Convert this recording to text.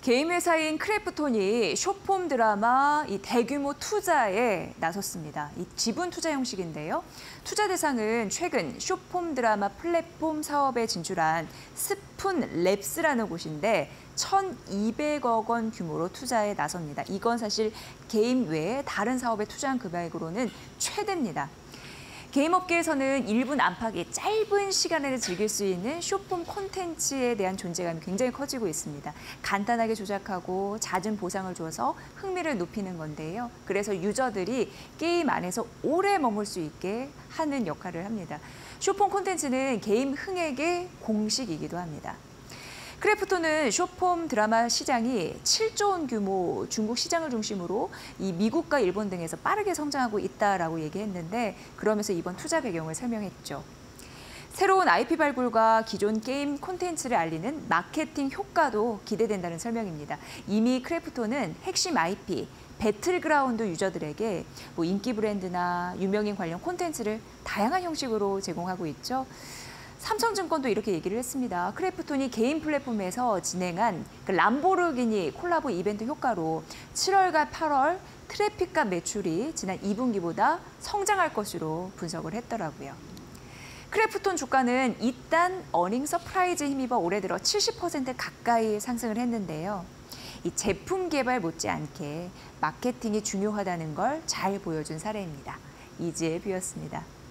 게임 회사인 크래프톤이 숏폼 드라마 이 대규모 투자에 나섰습니다. 이 지분 투자 형식인데요. 투자 대상은 최근 숏폼 드라마 플랫폼 사업에 진출한 스푼랩스라는 곳인데 1,200억 원 규모로 투자에 나섭니다. 이건 사실 게임 외에 다른 사업에 투자한 금액으로는 최대입니다. 게임 업계에서는 1분 안팎의 짧은 시간에 즐길 수 있는 숏폼 콘텐츠에 대한 존재감이 굉장히 커지고 있습니다. 간단하게 조작하고 잦은 보상을 줘서 흥미를 높이는 건데요. 그래서 유저들이 게임 안에서 오래 머물 수 있게 하는 역할을 합니다. 숏폼 콘텐츠는 게임 흥행의 공식이기도 합니다. 크래프톤은 숏폼 드라마 시장이 7조 원 규모 중국 시장을 중심으로 이 미국과 일본 등에서 빠르게 성장하고 있다라고 얘기했는데 그러면서 이번 투자 배경을 설명했죠. 새로운 IP 발굴과 기존 게임 콘텐츠를 알리는 마케팅 효과도 기대된다는 설명입니다. 이미 크래프톤은 핵심 IP, 배틀그라운드 유저들에게 인기 브랜드나 유명인 관련 콘텐츠를 다양한 형식으로 제공하고 있죠. 삼성증권도 이렇게 얘기를 했습니다. 크래프톤이 개인 플랫폼에서 진행한 람보르기니 콜라보 이벤트 효과로 7월과 8월 트래픽과 매출이 지난 2분기보다 성장할 것으로 분석을 했더라고요. 크래프톤 주가는 이딴 어닝 서프라이즈에 힘입어 올해 들어 70% 가까이 상승을 했는데요. 이 제품 개발 못지않게 마케팅이 중요하다는 걸 잘 보여준 사례입니다. 이지혜 뷰였습니다.